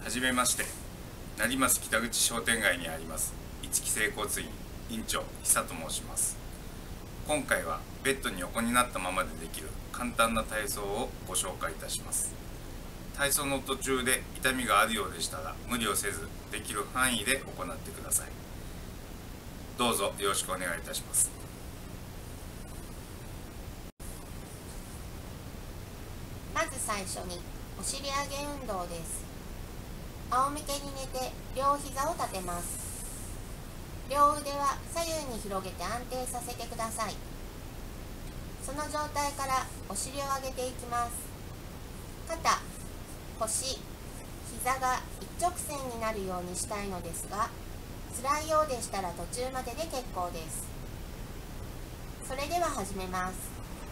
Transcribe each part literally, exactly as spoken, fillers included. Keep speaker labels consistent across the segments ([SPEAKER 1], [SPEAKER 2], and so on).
[SPEAKER 1] はじめまして。成増北口商店街にあります一木整骨院院長久と申します。今回はベッドに横になったままでできる簡単な体操をご紹介いたします。体操の途中で痛みがあるようでしたら無理をせずできる範囲で行ってください。どうぞよろしくお願いいたします。
[SPEAKER 2] まず最初にお尻上げ運動です。仰向けに寝て両膝を立てます。両腕は左右に広げて安定させてください。その状態からお尻を上げていきます。肩、腰、膝が一直線になるようにしたいのですが、辛いようでしたら途中までで結構です。それでは始めます。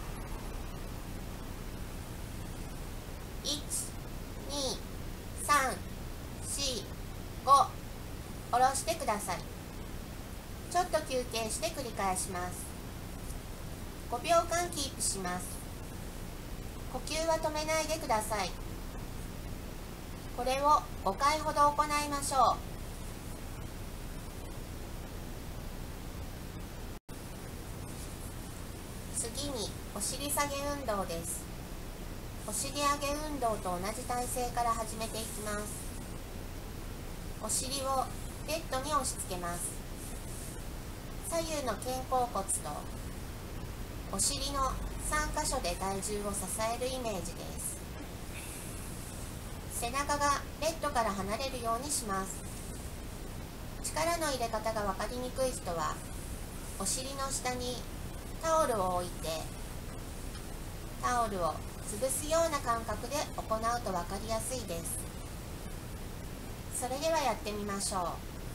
[SPEAKER 2] いち、に、さん、よん、ご、下ろしてください。ちょっと休憩して繰り返します。ごびょうかんキープします。呼吸は止めないでください。これをごかいほど行いましょう。次にお尻下げ運動です。お尻上げ運動と同じ体勢から始めていきます。お尻をベッドに押し付けます。左右の肩甲骨とお尻のさんかしょで体重を支えるイメージです。背中がベッドから離れるようにします。力の入れ方が分かりにくい人はお尻の下にタオルを置いてタオルを潰すような感覚で行うと分かりやすいです。それではやってみましょ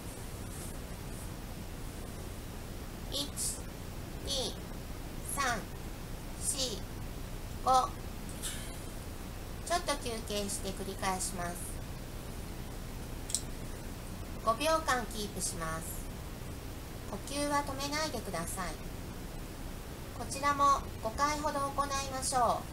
[SPEAKER 2] う。いち、に、さん、よん、ご。ちょっと休憩して繰り返します。ごびょうかんキープします。呼吸は止めないでください。こちらもごかいほど行いましょう。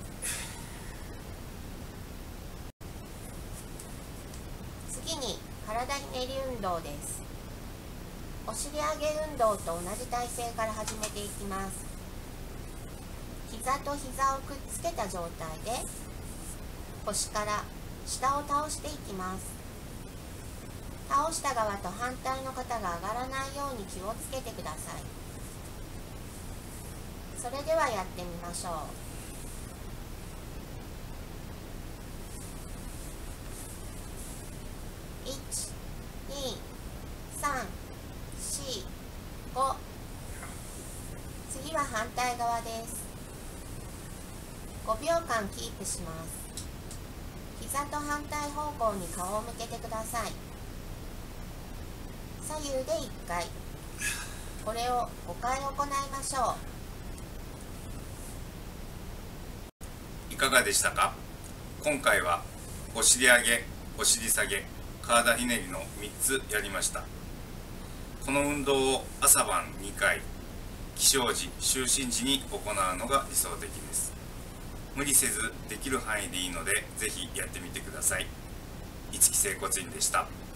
[SPEAKER 2] 次に体ひねり運動です。お尻上げ運動と同じ体勢から始めていきます。膝と膝をくっつけた状態で腰から下を倒していきます。倒した側と反対の肩が上がらないように気をつけてください。それではやってみましょう。いち、に、さん、よん、ご。次は反対側です。ごびょうかんキープします。膝と反対方向に顔を向けてください。左右でいっかい。これをごかい行いましょ
[SPEAKER 1] いかがでしたか？今回はお尻上げ、お尻下げ、体ひねりのみっつやりました。この運動を朝晩にかい、起床時、就寝時に行うのが理想的です。無理せずできる範囲でいいので、ぜひやってみてください。一木整骨院でした。